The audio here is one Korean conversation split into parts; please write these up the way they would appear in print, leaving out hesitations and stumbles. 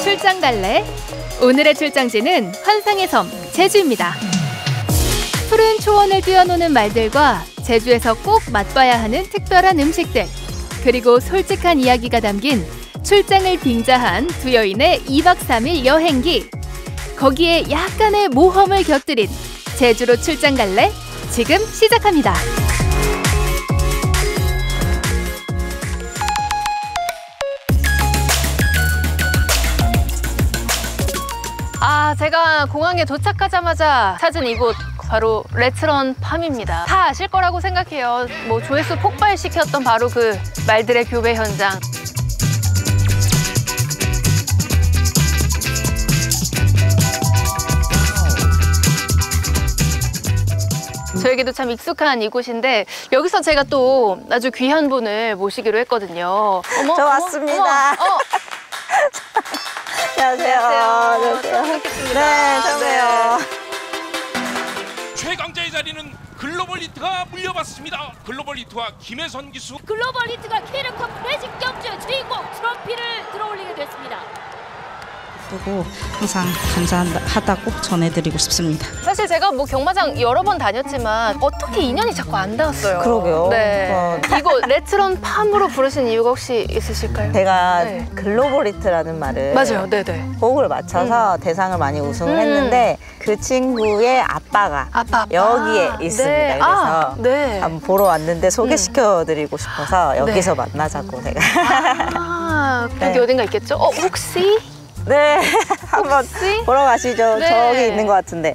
출장 갈래? 오늘의 출장지는 환상의 섬 제주입니다. 푸른 초원을 뛰어노는 말들과 제주에서 꼭 맛봐야 하는 특별한 음식들, 그리고 솔직한 이야기가 담긴 출장을 빙자한 두 여인의 2박 3일 여행기. 거기에 약간의 모험을 곁들인 제주로 출장 갈래? 지금 시작합니다. 제가 공항에 도착하자마자 찾은 이곳 바로 레츠런 팜입니다. 다 아실 거라고 생각해요. 뭐 조회수 폭발시켰던 바로 그 말들의 교배 현장. 저에게도 참 익숙한 이곳인데 여기서 제가 또 아주 귀한 분을 모시기로 했거든요. 어머, 저 왔습니다. 안녕하세요. 안녕하세요. 네, 처음이에요. 최강자의 자리는 글로벌 히트가 물려받습니다. 글로벌 히트와 김혜선 기수. 글로벌 히트가 K레컵 매직 경주의 주인공 트로피를 들어올리게 됐습니다. 그리고 항상 감사하다고 전해드리고 싶습니다. 사실 제가 뭐 경마장 여러 번 다녔지만 어떻게 인연이 자꾸 안 닿았어요. 그러게요. 네. 이거 레츠런 팜으로 부르신 이유가 혹시 있으실까요? 제가 네. 글로벌 히트라는 말을 맞아요. 네네. 호흡을 맞춰서 대상을 많이 우승을 했는데 그 친구의 아빠. 여기에 있습니다. 네. 그래서 네. 한번 보러 왔는데 소개시켜드리고 싶어서 여기서 만나자고 제가. 여기 네. 어딘가 있겠죠? 혹시? 네, 한번 보러 가시죠. 네. 저기 있는 것 같은데.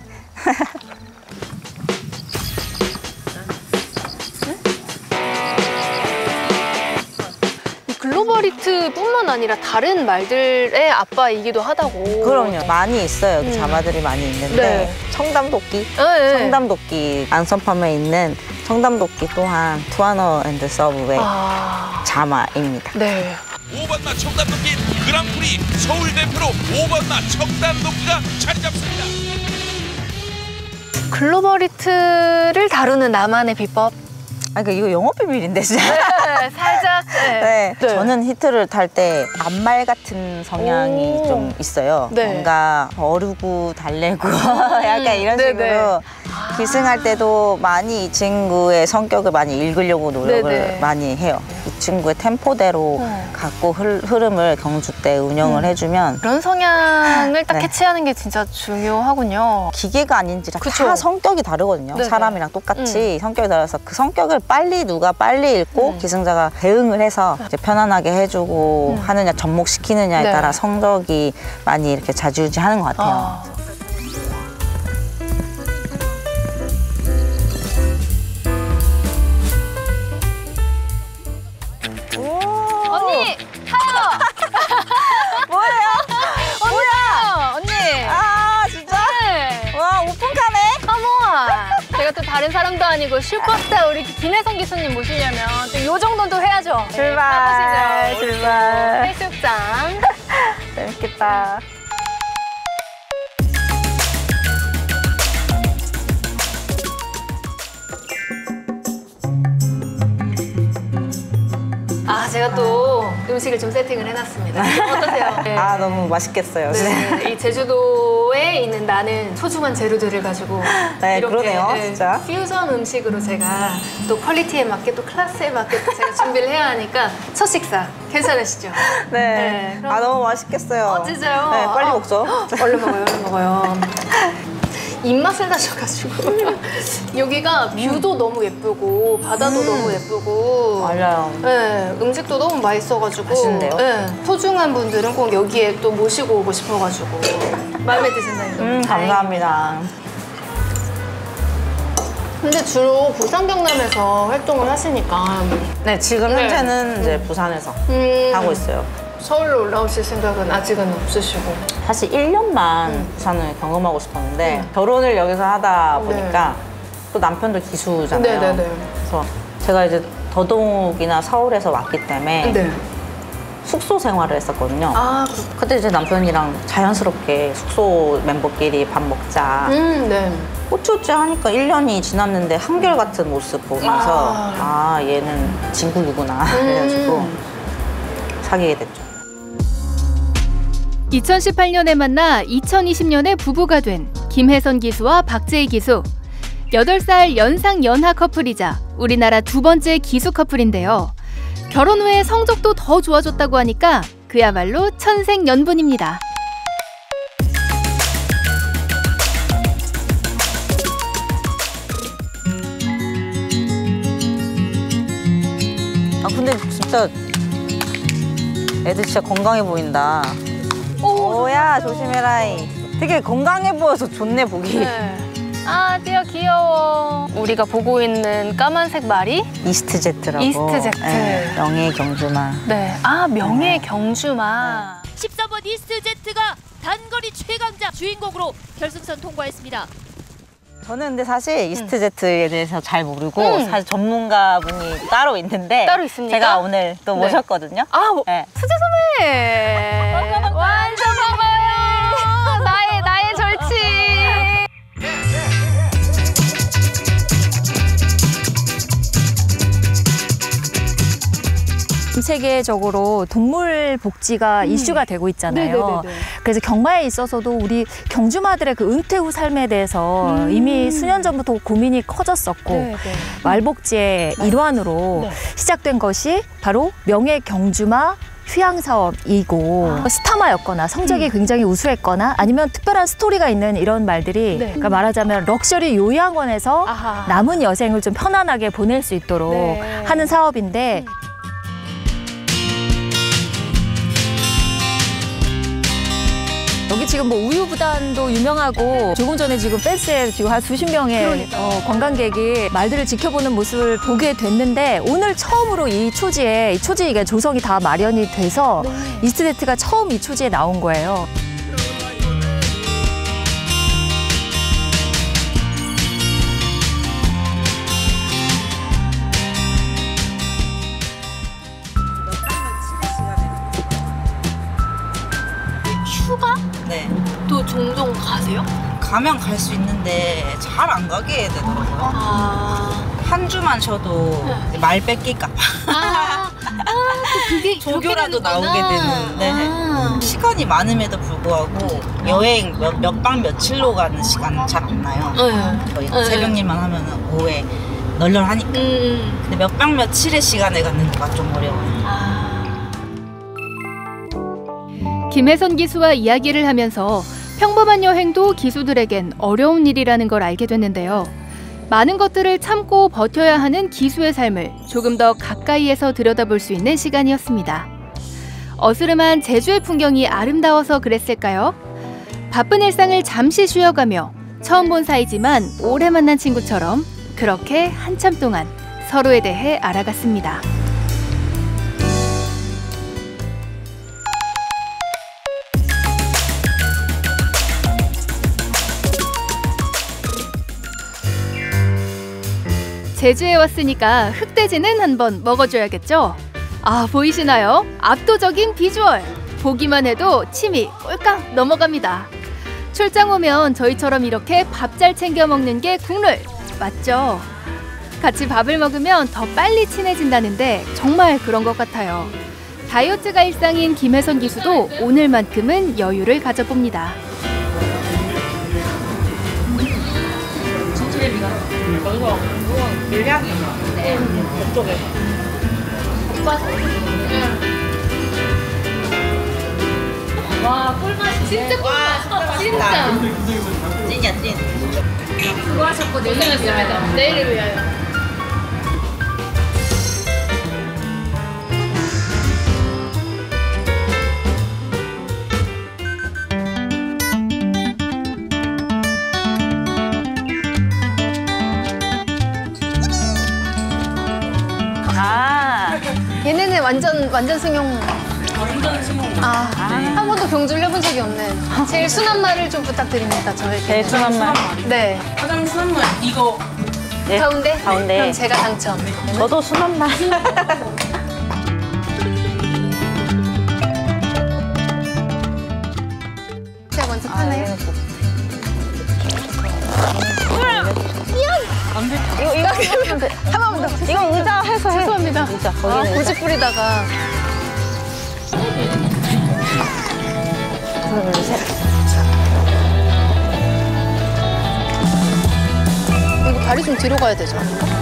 글로벌 히트뿐만 아니라 다른 말들의 아빠이기도 하다고. 그럼요. 많이 있어요. 여기 자마들이 많이 있는데 네. 청담도끼, 네. 청담도끼 안선팜에 있는 청담도끼 또한 투아너 앤드 서브의 자마입니다. 네. 5번마 청담도끼 그랑프리 서울 대표로 5번마 청담도끼가 자리 잡습니다. 글로벌 히트를 다루는 나만의 비법. 그러니까 이거 영업 비밀인데 진짜. 네, 살짝. 네. 저는 히트를 탈 때 암말 같은 성향이 좀 있어요. 네. 뭔가 어르고 달래고 약간 이런 식으로 기승할 때도 많이 이 친구의 성격을 많이 읽으려고 노력을 많이 해요. 이 친구의 템포대로 갖고 흐름을 경주 때 운영을 해주면 그런 성향을 딱 네. 캐치하는 게 진짜 중요하군요. 기계가 아닌지라 그쵸? 다 성격이 다르거든요. 네네. 사람이랑 똑같이 성격이 달라서 그 성격을 누가 빨리 읽고 기승자가 대응을 해서 이제 편안하게 해주고 하느냐 접목시키느냐에 네. 따라 성적이 많이 이렇게 좌지우지하는 것 같아요. 언니! 타요! 뭐예요? 언니! 아 진짜? 네. 와 오픈카네? 어머! 제가 또 다른 사람도 아니고 슈퍼스타 우리 김혜선 기수님 모시려면 또 요 정도는 해야죠. 출발, 가보시죠. 출발. 해수욕장. 재밌겠다. 제가 또 음식을 좀 세팅을 해놨습니다. 어떠세요? 네. 너무 맛있겠어요. 네, 이 제주도에 있는 많은 소중한 재료들을 가지고 네, 이렇게 그러네요, 진짜. 퓨전 음식으로 제가 또 퀄리티에 맞게 또 클래스에 맞게 또 제가 준비를 해야 하니까 첫 식사 괜찮으시죠? 네. 그럼... 너무 맛있겠어요. 진짜요? 네, 빨리 먹죠. 얼른 먹어요, 얼른 먹어요. 입맛을 다셔가지고 여기가 뷰도 너무 예쁘고 바다도 너무 예쁘고 맞아요. 네, 음식도 너무 맛있어가지고 맛있는데요? 네, 소중한 분들은 꼭 여기에 또 모시고 오고 싶어가지고 마음에 드신다니까. 감사합니다. 근데 주로 부산 경남에서 활동을 하시니까 네, 지금 현재는 이제 부산에서 하고 있어요. 서울로 올라오실 생각은 아직은 없으시고. 사실 1년만 부산을 경험하고 싶었는데 결혼을 여기서 하다 보니까 또 남편도 기수잖아요. 네네네. 그래서 제가 이제 더더욱이나 서울에서 왔기 때문에 숙소 생활을 했었거든요. 그때 이제 남편이랑 자연스럽게 숙소 멤버끼리 밥 먹자. 네. 어쩌지 하니까 1년이 지났는데 한결같은 모습 보면서 얘는 진국이구나 그래가지고 사귀게 됐죠. 2018년에 만나 2020년에 부부가 된 김혜선 기수와 박재희 기수. 8살 연상 연하 커플이자 우리나라 2번째 기수 커플인데요. 결혼 후에 성적도 더 좋아졌다고 하니까 그야말로 천생연분입니다. 아 근데 진짜 애들 진짜 건강해 보인다. 오야 조심해라이. 되게 건강해 보여서 좋네 보기. 네. 아, 띠어 귀여워. 우리가 보고 있는 까만색 말이 이스트제트라고. 이스트제트. 네, 명예 경주마. 네. 아, 명예 경주마. 13번 이스트제트가 단거리 최강자 주인공으로 결승선 통과했습니다. 저는 근데 사실 이스트제트에 대해서 잘 모르고 사실 전문가분이 따로 있는데 따로 있습니까? 제가 오늘 또 네. 모셨거든요. 아, 뭐, 네. 수지 선배. 완전 반가워요. 나의 절친. 전 세계적으로 동물 복지가 이슈가 되고 있잖아요. 네네네네. 그래서 경마에 있어서도 우리 경주마들의 그 은퇴 후 삶에 대해서 이미 수년 전부터 고민이 커졌었고 네네. 말복지의 일환으로 네. 시작된 것이 바로 명예 경주마 휴양 사업이고 스타마였거나 성적이 굉장히 우수했거나 아니면 특별한 스토리가 있는 이런 말들이 네. 그러니까 말하자면 럭셔리 요양원에서 아하. 남은 여생을 좀 편안하게 보낼 수 있도록 네. 하는 사업인데 여기 지금 뭐 우유부단도 유명하고 조금 전에 지금 펜스에 지금 한 수십 명의 관광객이 말들을 지켜보는 모습을 보게 됐는데 오늘 처음으로 이 초지에 이게 조성이 다 마련이 돼서 이스트제트가 처음 이 초지에 나온 거예요. 휴가? 네. 또 종종 가세요? 가면 갈 수 있는데 잘 안 가게 되더라고요. 아. 한 주만 쉬어도 이제 말 뺏길까 봐. 또 그게 조교라도 나오게 되는데 아. 시간이 많음에도 불구하고 여행 몇 박 며칠로 가는 시간은 잘 안 나요. 저희 네. 새벽일만 하면은 오후에 널널하니까. 근데 몇 박 며칠의 시간을 갖는 거가 좀 어려워요. 김혜선 기수와 이야기를 하면서 평범한 여행도 기수들에겐 어려운 일이라는 걸 알게 됐는데요. 많은 것들을 참고 버텨야 하는 기수의 삶을 조금 더 가까이에서 들여다볼 수 있는 시간이었습니다. 어스름한 제주의 풍경이 아름다워서 그랬을까요? 바쁜 일상을 잠시 쉬어가며 처음 본 사이지만 오래 만난 친구처럼 그렇게 한참 동안 서로에 대해 알아갔습니다. 제주에 왔으니까 흑돼지는 한번 먹어줘야겠죠? 아, 보이시나요? 압도적인 비주얼! 보기만 해도 침이 꼴깍 넘어갑니다. 출장 오면 저희처럼 이렇게 밥 잘 챙겨 먹는 게 국룰! 맞죠? 같이 밥을 먹으면 더 빨리 친해진다는데 정말 그런 것 같아요. 다이어트가 일상인 김혜선 기수도 오늘만큼은 여유를 가져봅니다. 와 꿀맛 진짜 꿀맛 진짜. 찐이야 찐. 수고하셨고 내일을 위하여. 내일을 위하여. 얘네는 완전 승용. 완전 승용. 한 번도 경주를 해본 적이 없는. 제일 순한 말을 좀 부탁드립니다. 저에게. 제일 순한 말. 네. 가장 순한 말 이거. 네. 가운데? 가운데. 그럼 제가 당첨. 저도 순한 말. 제가 먼저 타네요. 이거 한 번만 더. 이거 의자 해서 해. 죄송합니다. 의자 거기는 고집 부리다가. 둘, 셋. 이거 다리 좀 뒤로 가야 되죠?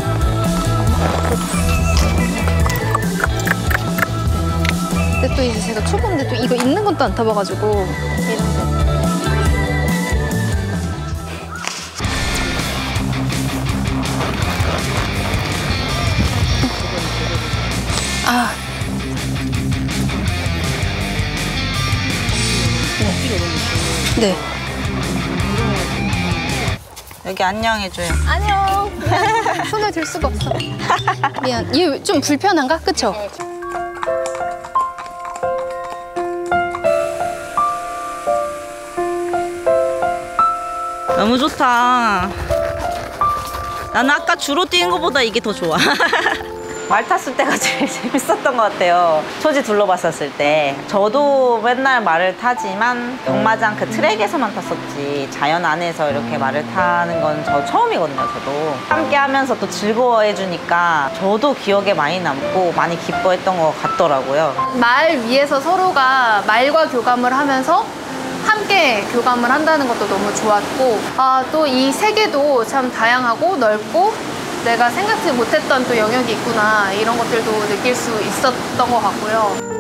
근데 또 이제 제가 초보인데 또 이거 있는 것도 안 타봐가지고 이런 아. 네. 여기 안녕해줘요. 안녕. 미안. 손을 들 수가 없어. 미안. 얘 좀 불편한가? 그쵸? 너무 좋다. 나는 아까 주로 뛰는 것보다 이게 더 좋아. 말 탔을 때가 제일 재밌었던 것 같아요. 초지 둘러봤었을 때. 저도 맨날 말을 타지만 경마장 그 트랙에서만 탔었지 자연 안에서 이렇게 말을 타는 건 저 처음이거든요. 저도 함께 하면서 또 즐거워해 주니까 저도 기억에 많이 남고 많이 기뻐했던 것 같더라고요. 말 위에서 서로가 말과 교감을 하면서 함께 교감을 한다는 것도 너무 좋았고, 아, 또 이 세계도 참 다양하고 넓고 내가 생각지 못했던 또 영역이 있구나, 이런 것들도 느낄 수 있었던 것 같고요.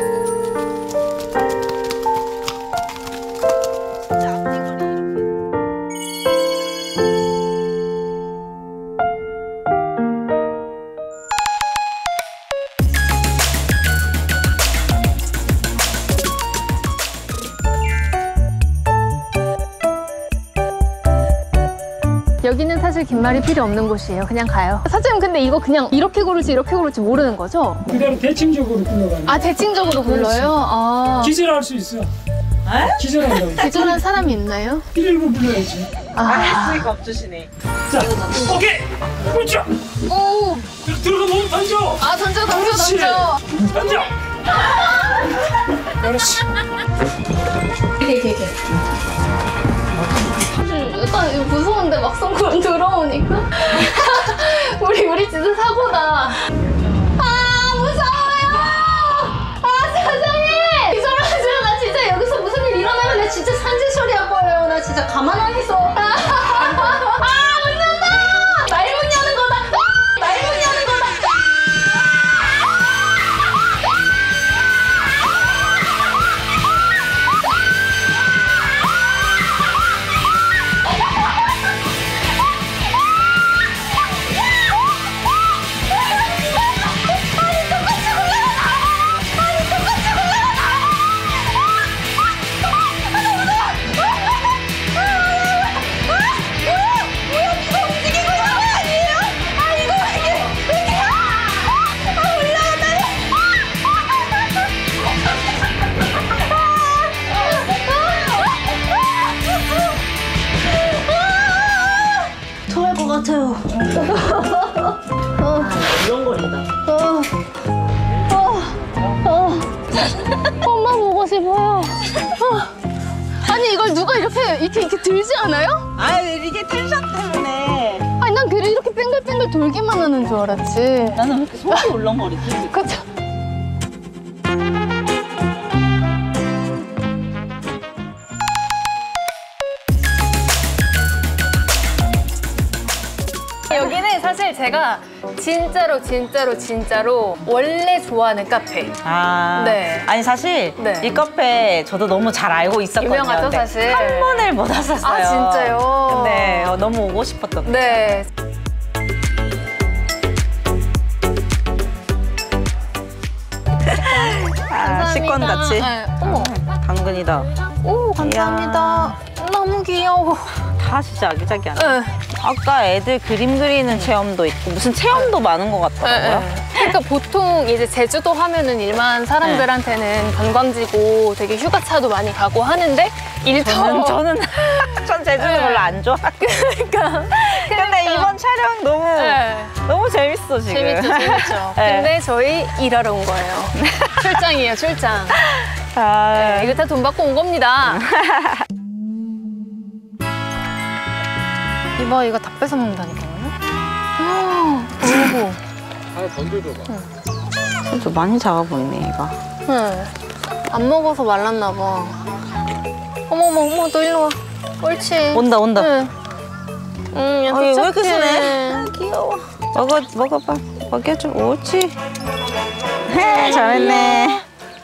여기는 사실 긴 말이 필요 없는 곳이에요. 그냥 가요. 사장님, 근데 이거 그냥 이렇게 고를지 모르는 거죠? 그대로 대칭적으로 굴러가는. 아, 대칭적으로 불러요? 아. 기절할 수 있어. 기절한다고. 기절한 사람이 있나요? 119 불러야지. 수익 없주시네. 자, 오케이. 그렇죠. 오. 들어가 몸 던져. 아, 던져. 던져. 그렇지. 이게. 약간 이거 무서운데 막상 그럼 들어오니까 우리 진짜 사고다. 아, 무서워요. 아, 사장님, 기절하지 마. 나 진짜 여기서 무슨 일 일어나면 나 진짜 산지 처리할 거예요. 나 진짜 가만 안 있어. 문 연다. 말 문 여는 거다. 말 문 여는 거다. 토할 것 같아요. 울렁거린다. 엄마 보고 싶어요. 아니, 이걸 누가 이렇게 들지 않아요? 아, 이게 텐션 때문에. 아니, 난 그래 이렇게 뱅글뱅글 돌기만 하는 줄 알았지. 나는 왜 이렇게 손이 울렁거리지? 그쵸? 여기는 사실 제가 진짜로 원래 좋아하는 카페. 아, 네. 아니 사실 네. 이 카페 저도 너무 잘 알고 있었거든요. 유명하죠, 근데 사실. 한 번을 못 왔었어요. 아, 진짜요? 근데 너무 오고 싶었던. 네. 아, 식권 같이. 네. 어머. 당근이다. 오, 감사합니다. 너무 귀여워. 다 진짜 아기자기하네. 네. 아까 애들 그림 그리는 체험도 있고 무슨 체험도 많은 것 같더라고요. 그러니까 보통 이제 제주도 하면은 일반 사람들한테는 관광지고 되게 휴가차도 많이 가고 하는데 저는 전 제주도 별로 안 좋아. 그러니까. 근데 이번 촬영 너무 재밌어 지금. 재밌죠. 네. 근데 저희 일하러 온 거예요. 출장이에요, 출장. 아, 이거 다 돈 받고 온 겁니다. 이거 다 뺏어 먹는다니까요. 오고. 하나 던져줘봐. 좀 많이 작아 보이네 얘가. 안 먹어서 말랐나 봐. 어머, 너 일로 와. 옳지. 온다. 응. 왜 이렇게 순해? 귀여워. 먹어봐. 먹여줘. 옳지. 잘했네.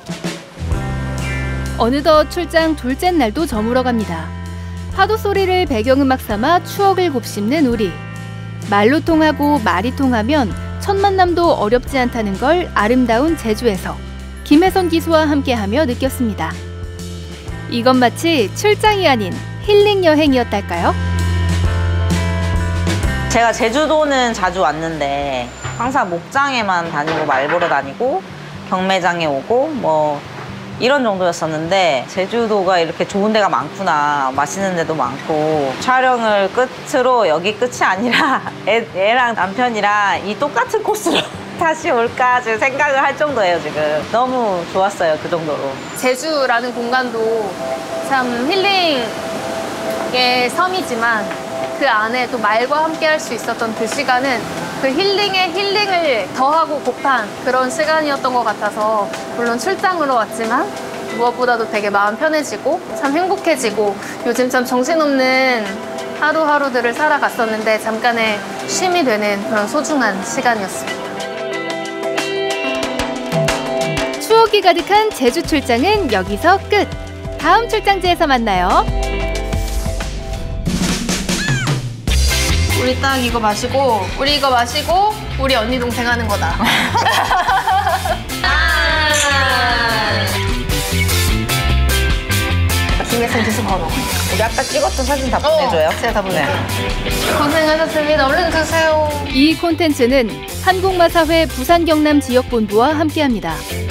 어느덧 출장 둘째 날도 저물어갑니다. 파도 소리를 배경음악 삼아 추억을 곱씹는 우리. 말로 통하고 말이 통하면 첫 만남도 어렵지 않다는 걸 아름다운 제주에서 김혜선 기수와 함께하며 느꼈습니다. 이건 마치 출장이 아닌 힐링 여행이었달까요? 제가 제주도는 자주 왔는데 항상 목장에만 다니고 말 보러 다니고 경매장에 오고 뭐 이런 정도였었는데 제주도가 이렇게 좋은 데가 많구나, 맛있는 데도 많고 촬영을 끝으로 여기 끝이 아니라 애랑 남편이랑 이 똑같은 코스로 다시 올까 지금 생각을 할 정도예요. 지금 너무 좋았어요. 그 정도로. 제주라는 공간도 참 힐링의 섬이지만 그 안에 또 말과 함께 할 수 있었던 그 시간은 그 힐링에 힐링을 더하고 곱한 그런 시간이었던 것 같아서 물론 출장으로 왔지만 무엇보다도 되게 마음 편해지고 참 행복해지고 요즘 참 정신없는 하루하루들을 살아갔었는데 잠깐의 쉼이 되는 그런 소중한 시간이었습니다. 추억이 가득한 제주 출장은 여기서 끝! 다음 출장지에서 만나요. 우리 딱 이거 마시고 우리 이거 마시고 우리 언니 동생 하는 거다. 김혜선 기수 번호. 우리 아까 찍었던 사진 다 보내줘요. 제가 다 보낼게요. 고생하셨습니다. 얼른 드세요. 이 콘텐츠는 한국마사회 부산 경남 지역본부와 함께합니다.